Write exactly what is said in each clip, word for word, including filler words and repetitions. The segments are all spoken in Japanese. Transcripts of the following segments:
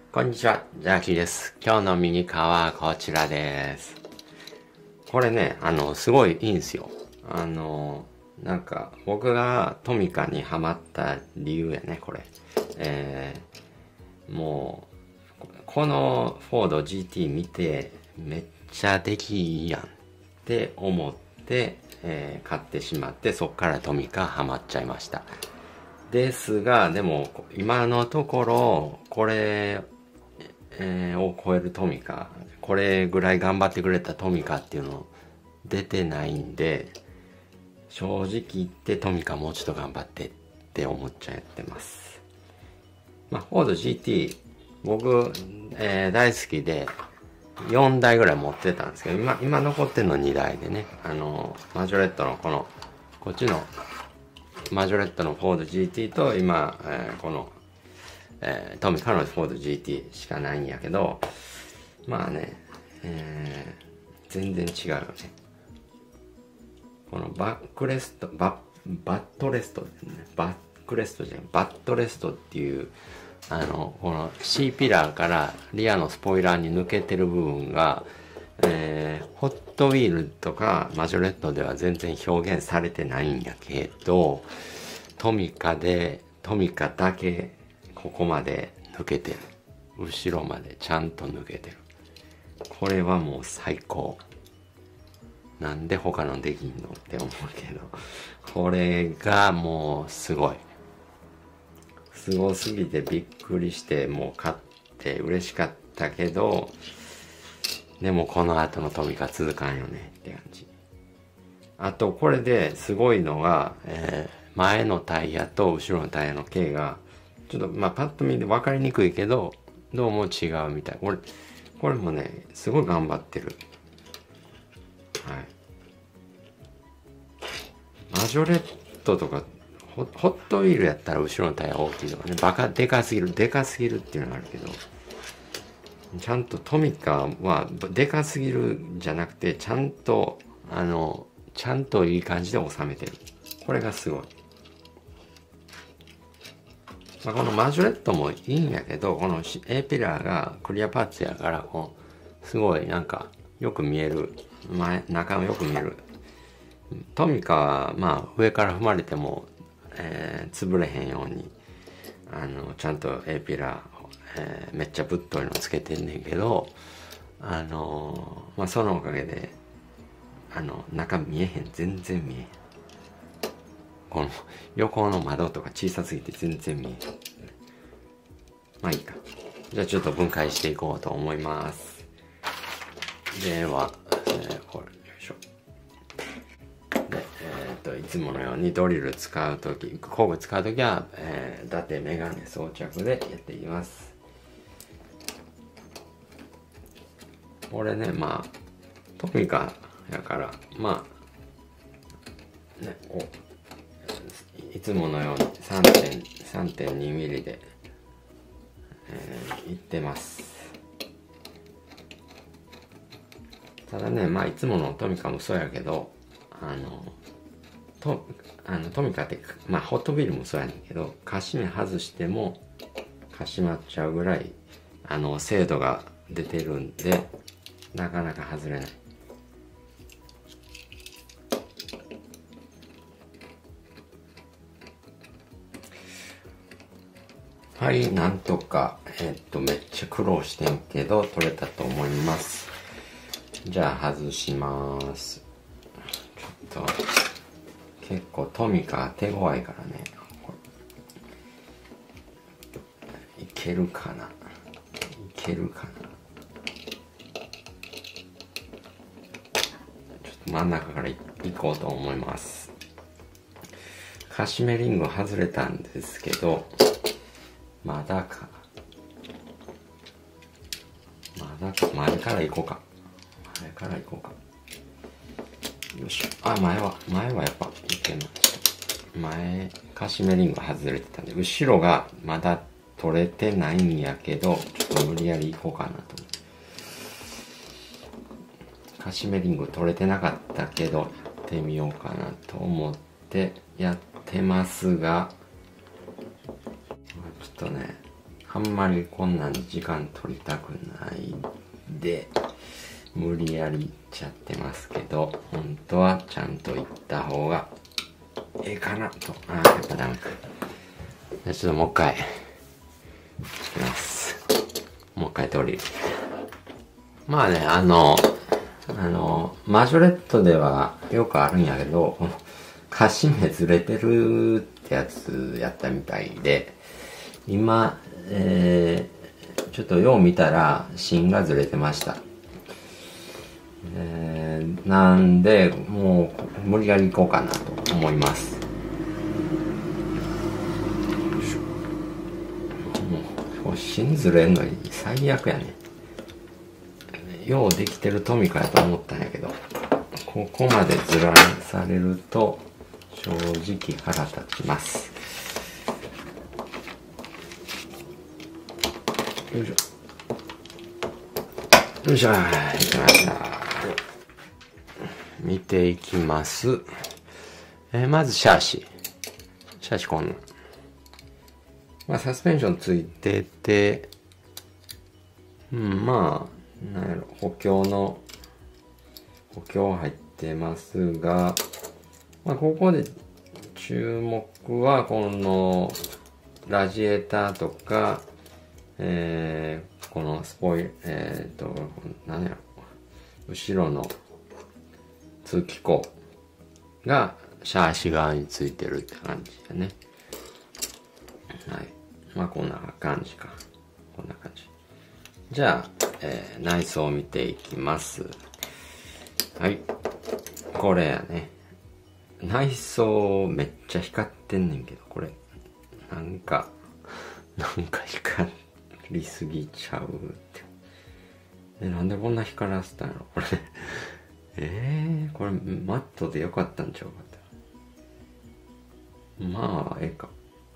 こんにちは、ジャーキーです。今日のミニカーはこちらです。これね、あの、すごいいいんですよ。あの、なんか、僕がトミカにハマった理由やね、これ。えー、もう、このフォード ジーティー 見て、めっちゃ出来いいやんって思って、えー、買ってしまって、そっからトミカハマっちゃいました。ですが、でも、今のところ、これ、えーを超えるトミカ、これぐらい頑張ってくれたトミカっていうの出てないんで、正直言ってトミカもうちょっと頑張ってって思っちゃってます。まあ、フォード ジーティー、僕、えー大好きで、よんだいぐらい持ってたんですけど、今、今残ってるのにだいでね、あの、マジョレットのこの、こっちの、マジョレットのフォード ジーティー と今、えーこの、えートミカのフォード ジーティー しかないんやけど、まあね、えー全然違うよね。このバックレスト、バッ、バットレストですね。バックレストじゃない、バットレストっていう、あの、この C ピラーからリアのスポイラーに抜けてる部分が、えーホットウィールとかマジョレットでは全然表現されてないんやけど、トミカで、トミカだけここまで抜けてる。後ろまでちゃんと抜けてる。これはもう最高。なんで他のできんのって思うけど、これがもうすごい。すごすぎてびっくりして、もう買って嬉しかったけど、でもこの後のトミカ続かんよねって感じ。あとこれですごいのが、えー前のタイヤと後ろのタイヤの径が、ちょっとまあパッと見で分かりにくいけど、どうも違うみたい。これ、これもね、すごい頑張ってる。はい。マジョレットとか、ホホットウィールやったら後ろのタイヤ大きいとかね、バカでかすぎる、でかすぎるっていうのがあるけど、ちゃんとトミカはでかすぎるじゃなくて、ちゃんと、あの、ちゃんといい感じで収めてる。これがすごい。まあ、このマジョレットもいいんやけど、この A ピラーがクリアパーツやから、こう、すごいなんか、よく見える。前、中もよく見える。トミカは、まあ、上から踏まれても、えー潰れへんように、あの、ちゃんと A ピラー、えーめっちゃぶっといのつけてんねんけど、あのーまあ、そのおかげで、あの、中見えへん。全然見えへん。この横の窓とか小さすぎて全然見えへん。まあいいか。じゃあちょっと分解していこうと思います。では、えー、これ、よいしょ。で、えー、っと、いつものようにドリル使うとき、工具使うときは、えー、伊達メガネ装着でやっていきます。これね、まあ、トミカやから、まあ、ね、おいつものように さんてんに ミリで、えー、いってます。ただね、まあいつものトミカもそうやけど、あの、とあのトミカって、まあホットビルもそうやねんけど、カシメ外してもかしまっちゃうぐらい、あの、精度が出てるんで、なかなか外れない。はい、なんとか、えっと、めっちゃ苦労してんけど、取れたと思います。じゃあ、外します。ちょっと、結構トミカ手強いからね。いけるかな？いけるかな？ちょっと真ん中からいこうと思います。カシメリング外れたんですけど、まだか。まだか。前から行こうか。前から行こうか。よいしょ。あ、前は、前はやっぱいけない。前、カシメリング外れてたんで、後ろがまだ取れてないんやけど、ちょっと無理やり行こうかなと思って。カシメリング取れてなかったけど、やってみようかなと思ってやってますが、ちょっとね、はあんまりこんなん時間取りたくないんで、無理やり言っちゃってますけど、本当はちゃんと言った方がええかなと。ああ、やっぱダメか。じゃあちょっともう一回、いきます。もう一回通り。まあね、あの、あの、マジョレットではよくあるんやけど、この、カシ目ずれてるってやつやったみたいで、今、えー、ちょっとよう見たら芯がずれてました。えー、なんで、もう無理やりいこうかなと思います。もう、芯ずれんのに最悪やね。ようできてるトミカやと思ったんやけど、ここまでずらされると正直腹立ちます。よいしょよいしょ、いきました。見ていきます。えー、まずシャーシシャーシこんな、まあ、サスペンションついてて、うん、まあなんやろ、補強の補強入ってますが、まあ、ここで注目はこのラジエーターとか、えー、このスポイル、えー、っと何やろ、後ろの通気口がシャーシ側についてるって感じだね。はい、まあこんな感じか。こんな感じ。じゃあ、えー、内装を見ていきます。はい、これやね。内装めっちゃ光ってんねんけど、これなんかなんか光りすぎちゃうって。え、なんでこんな光らせたんやろこれえー、これマットでよかったんちゃうかった。まあええか。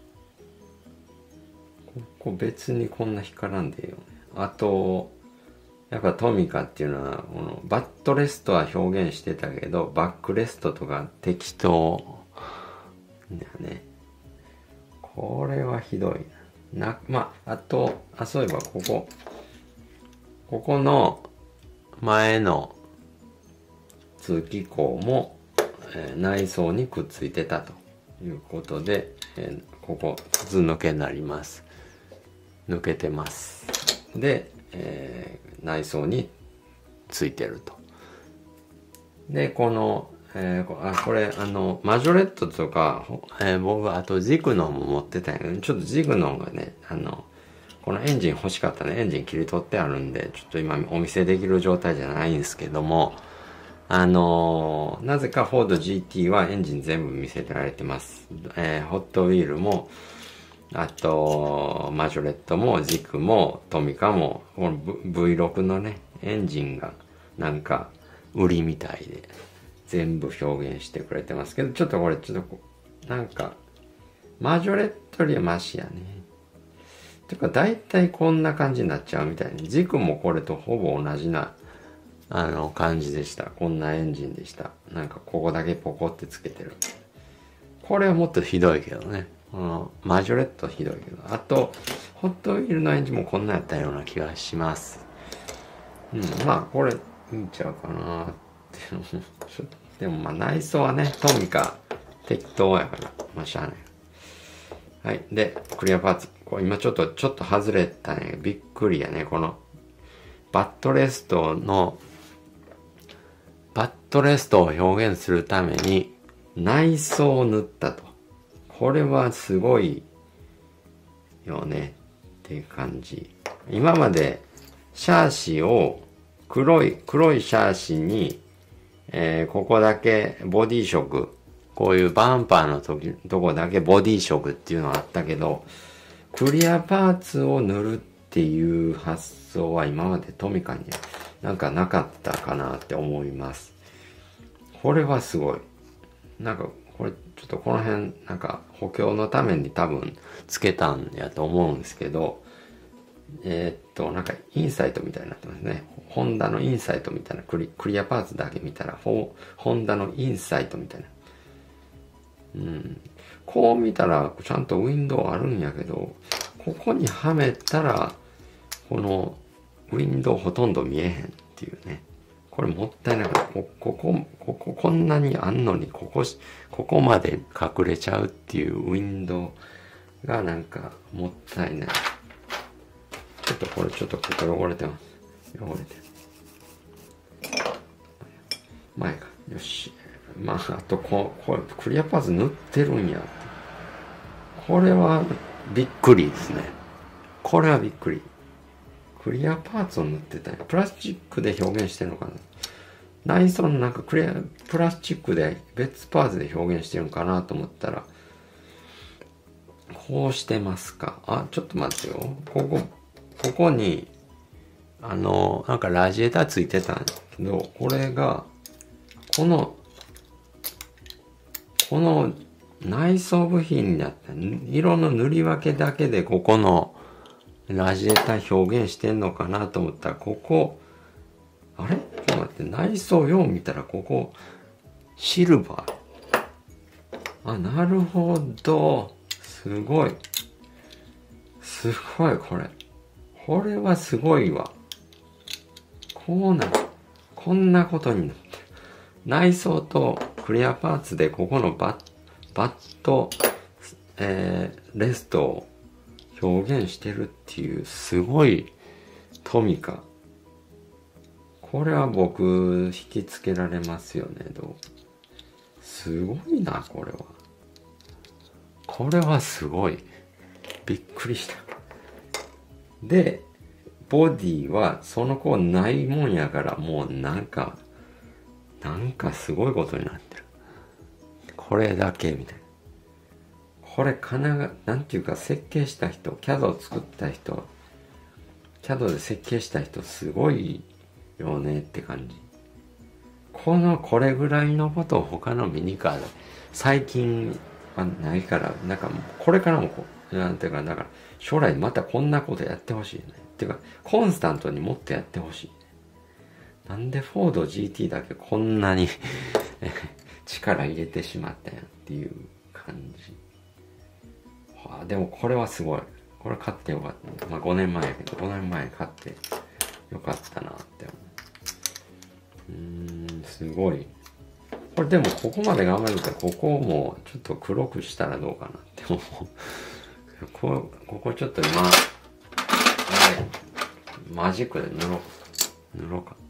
ここ別にこんな光らんでええよね。あとやっぱトミカっていうのはこのバットレストは表現してたけど、バックレストとか適当だね。これはひどいな。な、まあ、あと、あ、そういえばここ、ここの前の通気口も、えー、内装にくっついてたということで、えー、ここ筒抜けになります。抜けてます。で、えー、内装についてると。で、この、えー、あ、これ、あの、マジョレットとか、えー、僕、あとジグノンも持ってたんやけど、ちょっとジグノンがね、あの、このエンジン欲しかったね。エンジン切り取ってあるんで、ちょっと今お見せできる状態じゃないんですけども、あのー、なぜかフォード ジーティー はエンジン全部見せてられてます。えー、ホットウィールも、あと、マジョレットも、ジクも、トミカも、この ブイろく のね、エンジンがなんか売りみたいで、全部表現してくれてますけど、ちょっとこれ、ちょっとなんか、マジョレットよりはマシやね。てか、大体こんな感じになっちゃうみたいに、軸もこれとほぼ同じな、あの、感じでした。こんなエンジンでした。なんか、ここだけポコってつけてる。これはもっとひどいけどね。このマジョレットひどいけど。あと、ホットウィールのエンジンもこんなやったような気がします。うん、まあ、これ、いいんちゃうかなって。でもまあ、内装はね、トミカ、適当やから、まあ、しゃあない。はい。で、クリアパーツ。これ今ちょっと、ちょっと外れたね。びっくりやね。この、バットレストの、バットレストを表現するために内装を塗ったと。これはすごいよねっていう感じ。今までシャーシを黒い、黒いシャーシに、えー、ここだけボディ色、こういうバンパーの時とこだけボディ色っていうのがあったけど、クリアパーツを塗るっていう発想は今までトミカになんかなかったかなって思います。これはすごい。なんかこれちょっとこの辺なんか補強のために多分つけたんやと思うんですけど、えー、っとなんかインサイトみたいになってますね。ホンダのインサイトみたいな、クリ、クリアパーツだけ見たらホンダのインサイトみたいな。うん。こう見たらちゃんとウィンドウあるんやけど、こここにはめたら、このウィンドウほとんど見えへんっていうね。これもったいなくて、ここ、ここ、ここんなにあんのに、ここ、ここまで隠れちゃうっていうウィンドウがなんかもったいない。ちょっとこれちょっとここ汚れてます。汚れてる。前か。よし。まあ、あとこ、これ、クリアパーツ塗ってるんやって。これはびっくりですね。これはびっくり。クリアパーツを塗ってたんや。プラスチックで表現してるのかな。内装のなんかクリア、プラスチックで別パーツで表現してるのかなと思ったら、こうしてますか。あ、ちょっと待ってよ。ここ、ここに、あの、なんかラジエーターついてたんですけど、これが、この、この内装部品になった、色の塗り分けだけでここのラジエーター表現してんのかなと思ったら、ここ、あれちょっと待って、内装よう見たらここ、シルバー。あ、なるほど。すごい。すごい、これ。これはすごいわ。こうなる。こんなことになってる。内装とクリアパーツでここのバッ、バット、えー、レストを表現してるっていう、すごいトミカ。これは僕、引きつけられますよね、どうすごいな、これは。これはすごい。びっくりした。で、ボディはその子ないもんやからもうなんか、なんかすごいことになってる。これだけみたいな。これ金が、なんていうか設計した人、キャド を作った人、キャド で設計した人すごいよねって感じ。このこれぐらいのことを他のミニカーで最近はないから、なんかこれからもこう、なんていうか、だから将来またこんなことやってほしいね。っていうか、コンスタントにもっとやってほしい。なんでフォード ジーティー だけこんなに力入れてしまったんやっていう感じ。はあ、でもこれはすごい。これ買ってよかった。まあごねんまえやけど、ごねんまえに買ってよかったなって思う。うーん、すごい。これでもここまで頑張るから、ここをもうちょっと黒くしたらどうかなって思う。こここちょっと今、マジックで塗ろう。塗ろうか。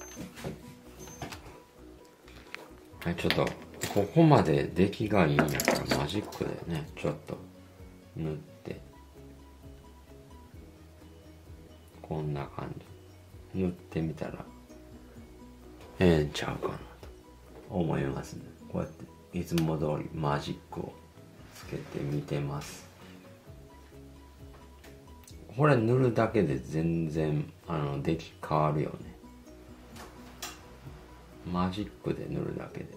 はい、ちょっと、ここまで出来がいいんやからマジックでね、ちょっと塗って。こんな感じ。塗ってみたら、ええんちゃうかなと思いますね。こうやっていつも通りマジックをつけてみてます。これ塗るだけで全然あの出来変わるよね。マジックで塗るだけで。よ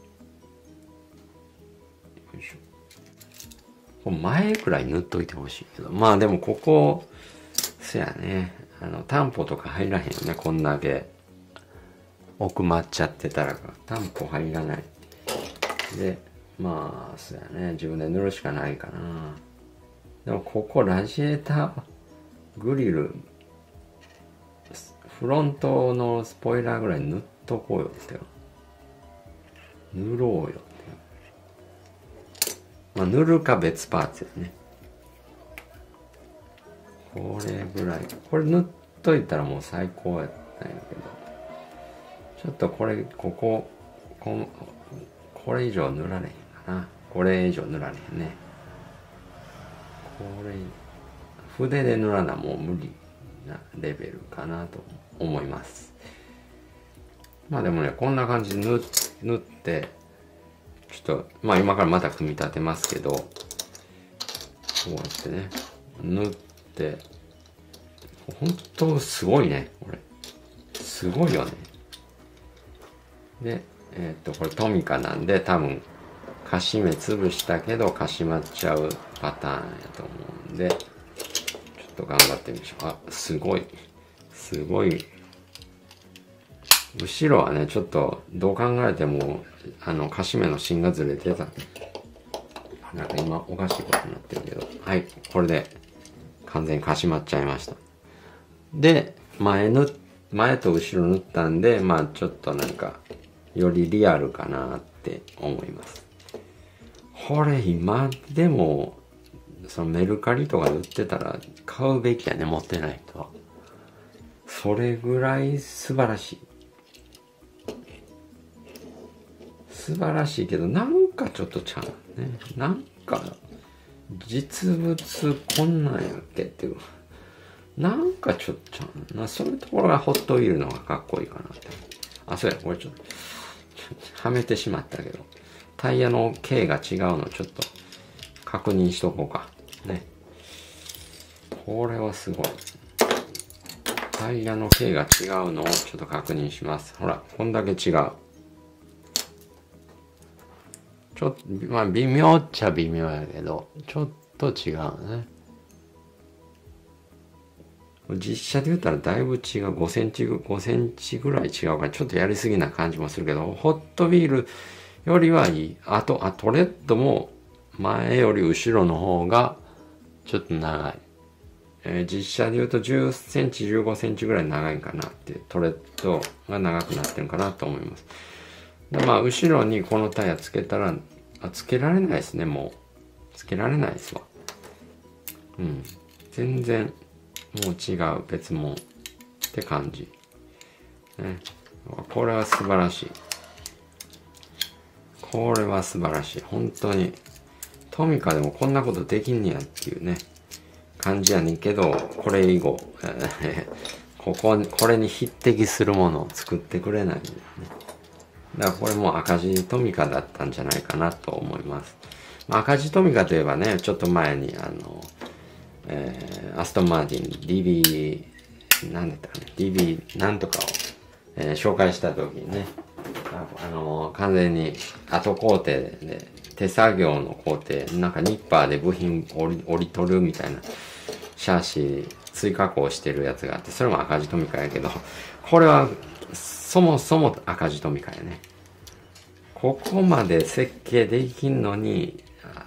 いしょ。これ前くらい塗っといてほしいけど、まあでもここ、そやね、あの担保とか入らへんよね。こんだけ奥まっちゃってたら担保入らない。で、まあそやね、自分で塗るしかないかな。でもここラジエーターグリル、フロントのスポイラーぐらい塗っとこうよってよ。塗ろうよって。まあ塗るか別パーツやね。これぐらい。これ塗っといたらもう最高やったんやけど。ちょっとこれ、ここ、ここれ以上塗られへんかな。これ以上塗られへんね。これ、筆で塗らなもう無理なレベルかなと思います。まあでもね、こんな感じで塗塗って、ちょっと、まあ今からまた組み立てますけど、こうやってね、塗って、本当すごいね、これ。すごいよね。で、えっと、これトミカなんで多分、かしめ潰したけど、かしまっちゃうパターンやと思うんで、ちょっと頑張ってみましょう。あ、すごい。すごい。後ろはね、ちょっと、どう考えても、あの、かしめの芯がずれてた。なんか今、おかしいことになってるけど。はい、これで完全にかしまっちゃいました。で、前ぬ、前と後ろ塗ったんで、まあちょっとなんか、よりリアルかなって思います。これ今でも、そのメルカリとかで売ってたら買うべきやね、持ってない人は。それぐらい素晴らしい。素晴らしいけど、なんかちょっとちゃうね。なんか、実物こんなんやっけっていう。なんかちょっとちゃうな。そういうところがホットウィールの方がかっこいいかなって。あ、そうや、これちょっと、ちょっとはめてしまったけど、タイヤの径が違うのちょっと確認しとこうか。ね。これはすごい。タイヤの径が違うのをちょっと確認します。ほら、こんだけ違う。ちょっと、まあ微妙っちゃ微妙やけど、ちょっと違うね。実写で言ったらだいぶ違う。ごセンチ、ごセンチぐらい違うから、ちょっとやりすぎな感じもするけど、ホットウィールよりはいい。あと、あ、トレッドも前より後ろの方がちょっと長い。えー、実写で言うとじゅっセンチ、じゅうごセンチぐらい長いかなって、トレッドが長くなってるかなと思います。で、まあ、後ろにこのタイヤつけたら、あ、つけられないですね、もう。つけられないですわ。うん。全然、もう違う、別物って感じ。ね。これは素晴らしい。これは素晴らしい。本当に。トミカでもこんなことできんねやっていうね。感じやねんけど、これ以後、ここ、これに匹敵するものを作ってくれないんだよね。だからこれも赤字トミカだったんじゃないかなと思います。まあ、赤字トミカといえばね、ちょっと前にあの、えー、アストンマーティン ディービー、なんだったかね、ディービー なんとかを、えー、紹介した時にね、あ、あの、完全に後工程で、手作業の工程、なんかニッパーで部品折り、折り取るみたいな、シャーシ追加工してるやつがあって、それも赤字トミカやけど、これはそもそも赤字トミカやね。ここまで設計できんのに、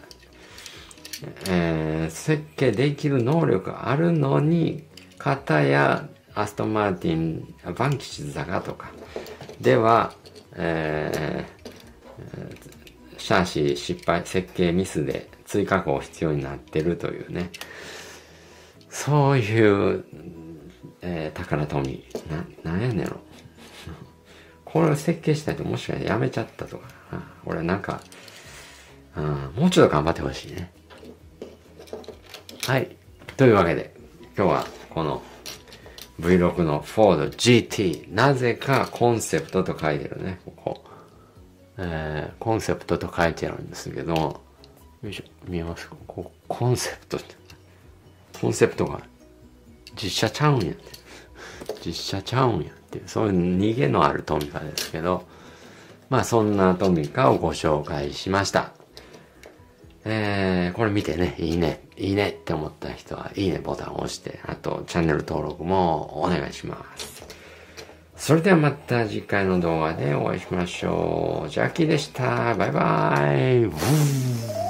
えー、設計できる能力があるのに、片やアストンマーティン、バンキシ坂とかでは、えー、シャーシ失敗、設計ミスで追加工必要になってるというね。そういう、えー、宝富。な、なんやねんろ。これを設計したいともしかしてやめちゃったとか。俺なんか、うん、もうちょっと頑張ってほしいね。はい。というわけで、今日はこの ブイろく の フォード ジーティー。なぜかコンセプトと書いてるね。ここ。えー、コンセプトと書いてあるんですけど、よいしょ、見えますか？ここコンセプトって。コンセプトが実写ちゃうんやって。実写ちゃうんやって。そういう逃げのあるトミカですけど、まあそんなトミカをご紹介しました。えー、これ見てね、いいね、いいねって思った人は、いいねボタンを押して、あと、チャンネル登録もお願いします。それではまた次回の動画でお会いしましょう。ジャッキーでした。バイバイ。